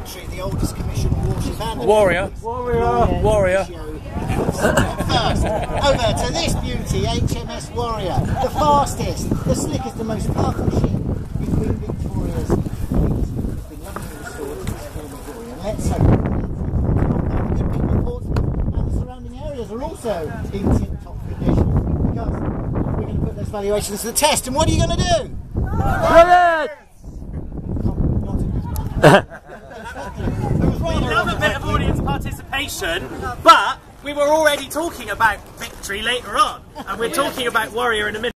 Victory, the oldest commissioned warship and Warrior. Warrior. First, over to this beauty, HMS Warrior, the fastest, the slickest, the most powerful ship in Queen Victoria's fleet. It's been lovingly restored to this form of glory, and let's hope the good people of Portsmouth and the surrounding areas are also in tip-top condition, because we're going to put those valuations to the test. And what are you going to do? Brilliant! We love a bit of audience participation, but we were already talking about Victory later on, and we're talking about Warrior in a minute.